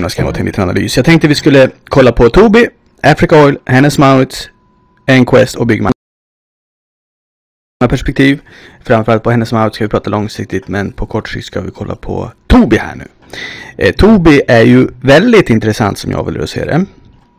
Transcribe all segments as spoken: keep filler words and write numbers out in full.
lämna ska jag till en liten analys. Jag tänkte vi skulle kolla på Tobii, Africa Oil, Hennes & Mauritz, Enquest och Byggman. Perspektiv. Framförallt på Hennes & Mauritz ska vi prata långsiktigt, men på kort sikt ska vi kolla på Tobii här nu. Eh, Tobii är ju väldigt intressant som jag vill se det.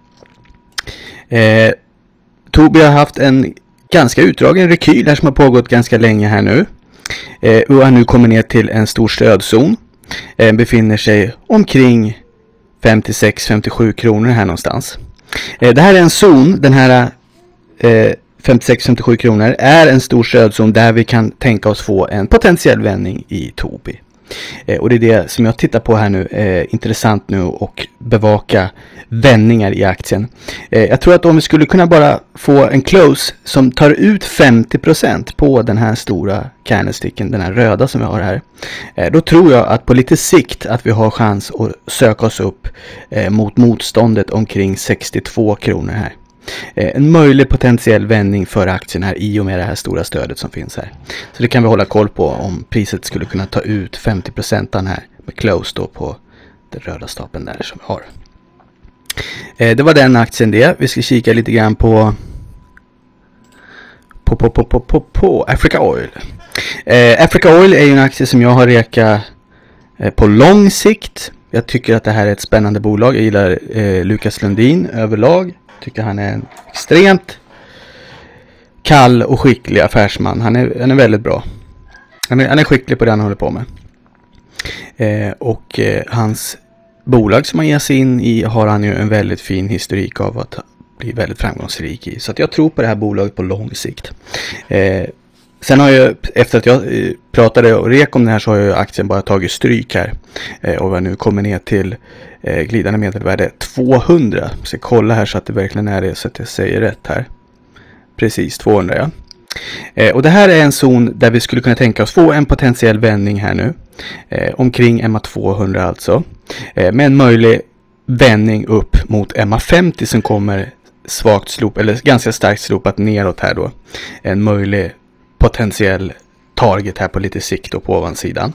Eh, Tobii har haft en ganska utdragen rekyl här som har pågått ganska länge här nu. Eh, och har nu kommit ner till en stor stödzon. Eh, befinner sig omkring femtiosex femtiosju kronor här någonstans. Eh, det här är en zon, den här eh, femtiosex femtiosju kronor är en stor stödzon där vi kan tänka oss få en potentiell vändning i Tobii. Eh, och det är det som jag tittar på här nu, eh, intressant nu och bevaka vändningar i aktien. Eh, jag tror att om vi skulle kunna bara få en close som tar ut femtio procent på den här stora candlesticken, den här röda som vi har här, eh, då tror jag att på lite sikt att vi har chans att söka oss upp eh, mot motståndet omkring sextiotvå kronor här. En möjlig potentiell vändning för aktien här i och med det här stora stödet som finns här. Så det kan vi hålla koll på om priset skulle kunna ta ut femtio procent den här med close då på den röda stapeln där som vi har. Det var den aktien det. Vi ska kika lite grann på på på på på på, på Africa Oil. Eh, Africa Oil är ju en aktie som jag har reka eh, på lång sikt. Jag tycker att det här är ett spännande bolag. Jag gillar eh, Lukas Lundin överlag. Tycker han är en extremt kall och skicklig affärsman. Han är, han är väldigt bra. Han är, han är skicklig på det han håller på med. Eh, och eh, hans bolag som han ger sig in i har han ju en väldigt fin historik av att bli väldigt framgångsrik i. Så att jag tror på det här bolaget på lång sikt. Eh, sen har jag, efter att jag eh, pratade och rek om det här, så har ju aktien bara tagit stryk här. Eh, och vi nu kommer ner till eh, glidande medelvärde tvåhundra. Så jag kolla här så att det verkligen är det, så att jag säger rätt här. Precis, tvåhundra ja. Eh, och det här är en zon där vi skulle kunna tänka oss få en potentiell vändning här nu. Eh, omkring M A tvåhundra alltså. Eh, med en möjlig vändning upp mot M A femtio som kommer svagt slop, eller ganska starkt slopat neråt här då. En möjlig potentiell target här på lite sikt och på ovansidan.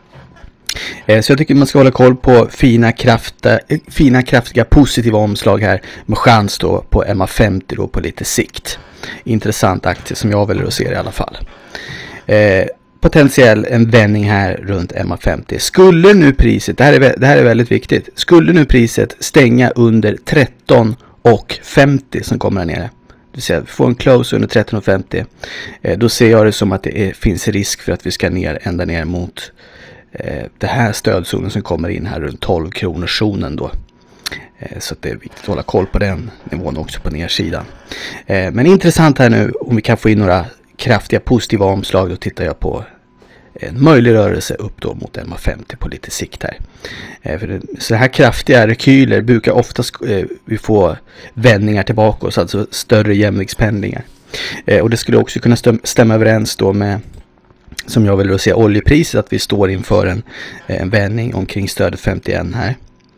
Eh, så jag tycker man ska hålla koll på fina, krafta, fina kraftiga positiva omslag här med chans då på M A femtio då på lite sikt. Intressant aktie som jag väljer att se i alla fall. Eh, potentiell en vändning här runt M A femtio. Skulle nu priset, det här, är, det här är väldigt viktigt, skulle nu priset stänga under tretton och femtio som kommer här nere, det vill säga få en close under tretton och femtio, eh, då ser jag det som att det är, finns risk för att vi ska ner ända ner mot eh, det här stödzonen som kommer in här runt tolv kronor zonen då. Eh, så att det är viktigt att hålla koll på den nivån också på nedsidan. Eh, men intressant här nu om vi kan få in några kraftiga positiva omslag, då tittar jag på en möjlig rörelse upp då mot M A femtio på lite sikt här. Eh, för det, så här kraftiga rekyler brukar oftast eh, vi få vändningar tillbaka oss, alltså större jämviktspendlingar. Eh, och det skulle också kunna stäm, stämma överens då med, som jag vill se, oljepriset, att vi står inför en, en vändning omkring stödet femtioen här.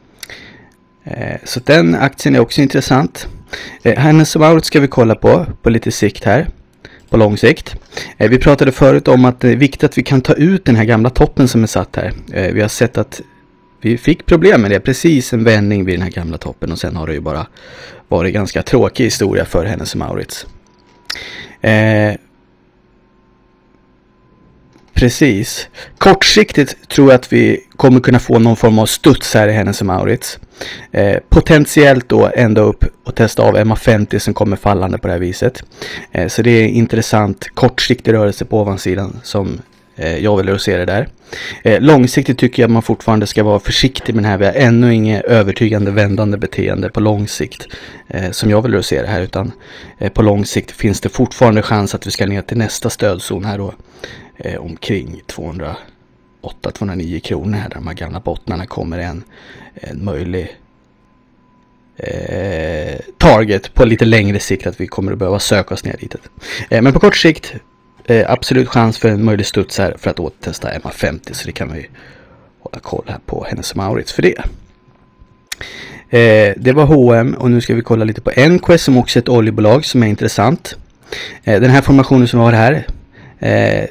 Eh, så den aktien är också intressant. Eh, Hennes & Mauritz ska vi kolla på på lite sikt här. På lång sikt. Eh, vi pratade förut om att det är viktigt att vi kan ta ut den här gamla toppen som är satt här. Eh, vi har sett att vi fick problem med det. Precis en vändning vid den här gamla toppen. Och sen har det ju bara varit ganska tråkig historia för Hennes & Mauritz. Eh, precis. Kortsiktigt tror jag att vi kommer kunna få någon form av studs här i Hennes & Mauritz. Eh, potentiellt då ända upp och testa av M A femtio som kommer fallande på det här viset. Eh, så det är intressant kortsiktig rörelse på ovansidan som eh, jag vill se det där. Eh, långsiktigt tycker jag att man fortfarande ska vara försiktig med den här. Vi har ännu inget övertygande vändande beteende på lång sikt eh, som jag vill se det här, utan eh, på lång sikt finns det fortfarande chans att vi ska ner till nästa stödzon här då eh, omkring tvåhundraåtta tvåhundranio kronor här, där de här gamla bottnarna kommer en, en möjlig eh, target på lite längre sikt, att vi kommer att behöva söka oss ner dit. Eh, men på kort sikt eh, absolut chans för en möjlig studs här för att återtesta M A femtio, så det kan vi hålla koll här på Hennes & Mauritz för det. Eh, det var H och M, och nu ska vi kolla lite på Enquest som också är ett oljebolag som är intressant. Eh, den här formationen som vi har här eh,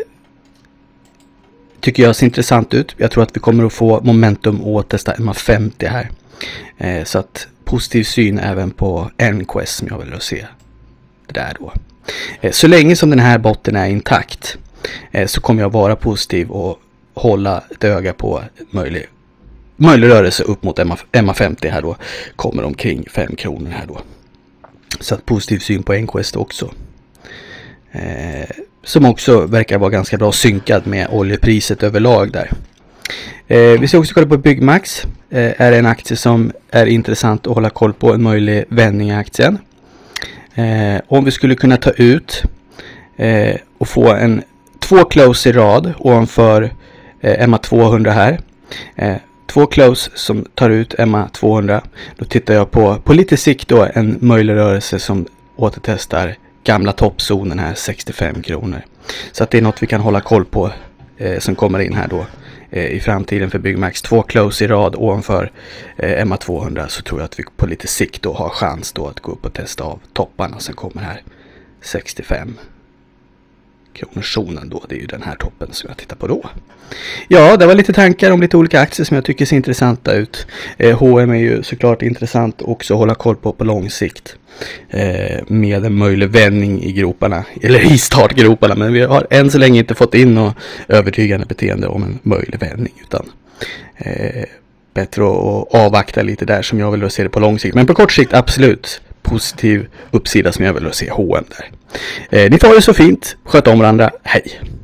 tycker jag ser intressant ut. Jag tror att vi kommer att få momentum och testa M A femtio här. Eh, så att positiv syn även på Nquest som jag vill se det där då. Eh, så länge som den här botten är intakt eh, så kommer jag vara positiv och hålla ett öga på möjlig, möjlig rörelse upp mot M A femtio här då. Kommer omkring fem kronor här då. Så att positiv syn på Nquest också. Eh, som också verkar vara ganska bra synkad med oljepriset överlag där. Eh, vi ska också kolla på Byggmax. Eh, är en aktie som är intressant att hålla koll på, en möjlig vändning i aktien. Eh, om vi skulle kunna ta ut eh, och få en två close i rad ovanför eh, M A tvåhundra här. Eh, två close som tar ut M A tvåhundra. Då tittar jag på på lite sikt då en möjlig rörelse som återtestar gamla toppzonen här, sextiofem kronor. Så att det är något vi kan hålla koll på eh, som kommer in här då eh, i framtiden för Byggmax. Två close i rad ovanför eh, M A tvåhundra, så tror jag att vi på lite sikt då har chans då att gå upp och testa av topparna som kommer här sextiofem kronorszonen då. Det är ju den här toppen som jag tittar på då. Ja, det var lite tankar om lite olika aktier som jag tycker ser intressanta ut. Eh, H och M är ju såklart intressant också att hålla koll på på lång sikt. Eh, med en möjlig vändning i groparna, eller i startgroparna, men vi har än så länge inte fått in något övertygande beteende om en möjlig vändning, utan eh, bättre att avvakta lite där som jag vill se det på lång sikt. Men på kort sikt absolut positiv uppsida som jag vill se H och M där. Eh, ni får det så fint, sköt om varandra, hej!